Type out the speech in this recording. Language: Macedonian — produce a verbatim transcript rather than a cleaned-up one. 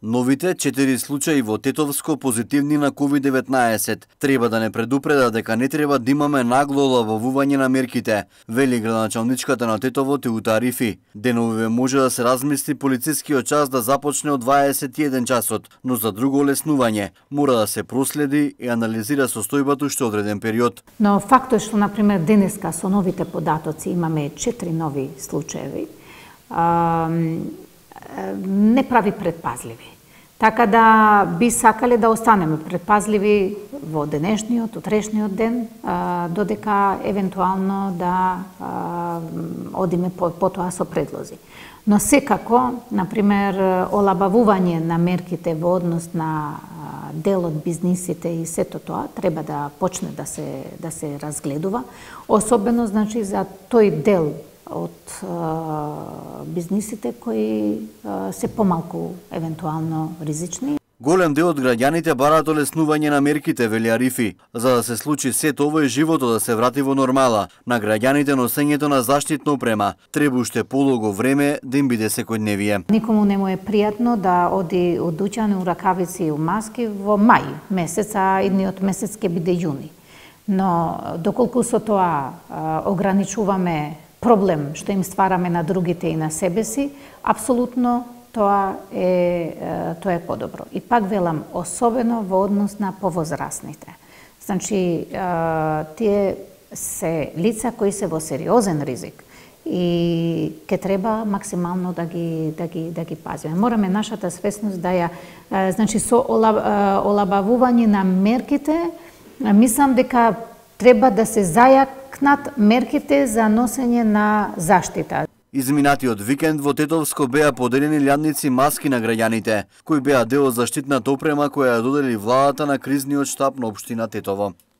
Новите четири случаи во Тетовско позитивни на ковид деветнаесет треба да не предупредат дека не треба да имаме нагло олабавување на мерките, вели градоначалничката на Тетово Теута Арифи. Деновиве може да се размисли полицискиот час да започне од дваесет и еден часот, но за друго олеснување мора да се проследи и анализира состојбата уште одреден период. Но факт е што, например, денеска со новите податоци имаме четири нови случаеви, а, не прави предпазливи. Така да би сакале да останеме предпазливи во денешниот, утрешниот ден, а, додека евентуално да а, одиме по, потоа со предлози. Но секако, например, олабавување на мерките во однос на а, дел од бизнисите и сето тоа треба да почне да се да се разгледува, особено значи за тој дел од а, бизнисите кои а, се помалку евентуално ризични. Голем дел од граѓаните бараат олеснување на мерките, вели Арифи. За да се случи сето ово и животот да се врати во нормала, на граѓаните носењето на заштитна опрема треба уште полого време да им биде секојдневие. Никому не му е пријатно да оди одучани у ракавици и у маски во мај месец, а идниот месец ќе биде јуни. Но доколку со тоа а, ограничуваме проблем што им ствараме на другите и на себе си, апсолутно тоа е тоа е подобро. И пак велам, особено во однос на повозрасните. Значи, тие се лица кои се во сериозен ризик и ќе треба максимално да ги да ги да ги пазиме. Мораме нашата свесност да ја значи со олабавување на мерките, мислам дека треба да се зајакнат мерките за носење на заштита. Изминатиот викенд во Тетовско беа поделени илјадници маски на граѓаните, кои беа дел од заштитната опрема која ја додели владата на кризниот штаб на општина Тетово.